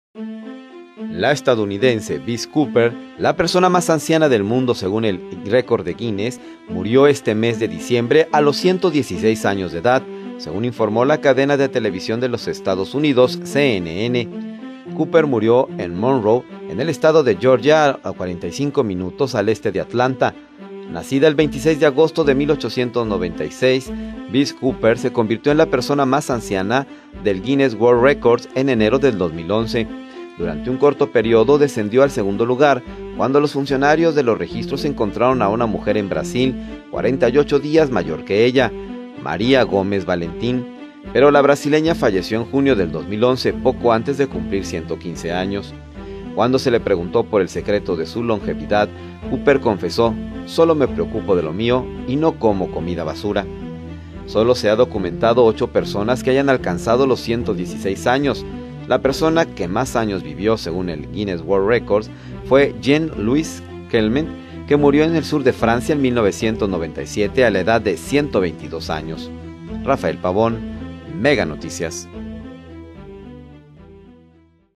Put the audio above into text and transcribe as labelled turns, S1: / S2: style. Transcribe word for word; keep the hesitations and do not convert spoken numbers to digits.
S1: La estadounidense Biz Cooper, la persona más anciana del mundo según el récord de Guinness, murió este mes de diciembre a los ciento dieciséis años de edad, según informó la cadena de televisión de los Estados Unidos, C N N. Cooper murió en Monroe, en el estado de Georgia, a cuarenta y cinco minutos al este de Atlanta. Nacida el veintiséis de agosto de mil ochocientos noventa y seis, Biz Cooper se convirtió en la persona más anciana del Guinness World Records en enero del dos mil once. Durante un corto periodo descendió al segundo lugar, cuando los funcionarios de los registros encontraron a una mujer en Brasil, cuarenta y ocho días mayor que ella, María Gómez Valentín, pero la brasileña falleció en junio del dos mil once, poco antes de cumplir ciento quince años. Cuando se le preguntó por el secreto de su longevidad, Cooper confesó: «Solo me preocupo de lo mío y no como comida basura». Solo se ha documentado ocho personas que hayan alcanzado los ciento dieciséis años. La persona que más años vivió, según el Guinness World Records, fue Jean-Louis Kelmen, que murió en el sur de Francia en mil novecientos noventa y siete a la edad de ciento veintidós años. Rafael Pavón, Mega Noticias.